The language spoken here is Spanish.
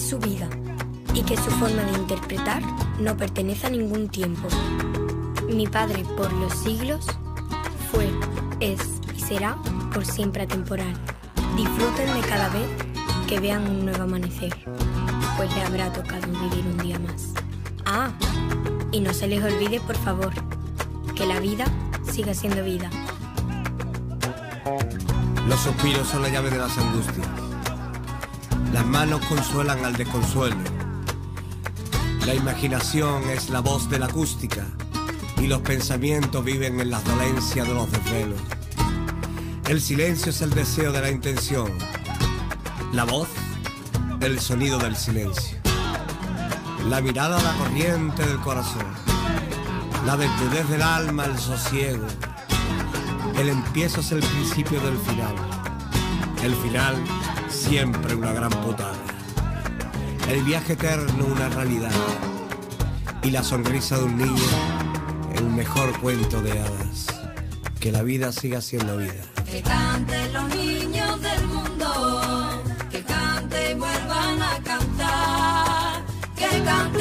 su vida y que su forma de interpretar no pertenece a ningún tiempo. Mi padre por los siglos fue, es y será por siempre atemporal. Disfruten de cada vez que vean un nuevo amanecer, pues le habrá tocado vivir un día más. Ah, y no se les olvide, por favor, que la vida siga siendo vida. Los suspiros son la llave de las angustias. Las manos consuelan al desconsuelo. La imaginación es la voz de la acústica y los pensamientos viven en las dolencias de los desvelos. El silencio es el deseo de la intención. La voz, el sonido del silencio. La mirada, la corriente del corazón. La desnudez del alma, el sosiego. El empiezo es el principio del final. El final, siempre una gran putada. El viaje eterno, una realidad. Y la sonrisa de un niño, el mejor cuento de hadas. Que la vida siga siendo vida. Que canten los niños del mundo, que canten y vuelvan a cantar, que canten.